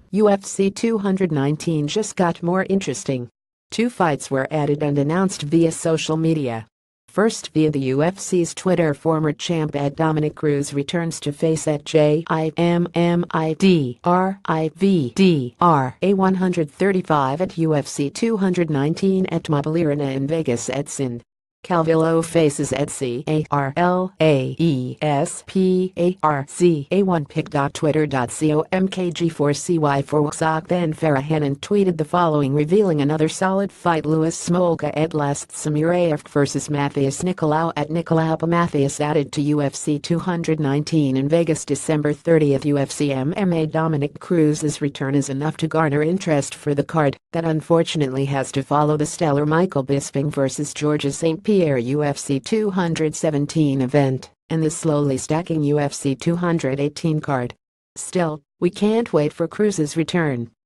UFC 219 just got more interesting. Two fights were added and announced via social media. First, via the UFC's Twitter, former champ Dominick Cruz returns to face at JIMMIDRIVDRA 135 at UFC 219 at Mobile Arena in Vegas at Sind. Calvillo faces at CARLAESPARZA1pic.twitter.com/MKG4CY4WXOC. Then Farahàn tweeted the following, revealing another solid fight: Louis Smolka at last. Samiraev vs Matheus Nicolau at Nicolau. Matheus added to UFC 219 in Vegas December 30th. UFC MMA Dominick Cruz's return is enough to garner interest for the card that unfortunately has to follow the stellar Michael Bisping vs Georges St. Pierre UFC 217 event and the slowly stacking UFC 218 card. Still, we can't wait for Cruz's return.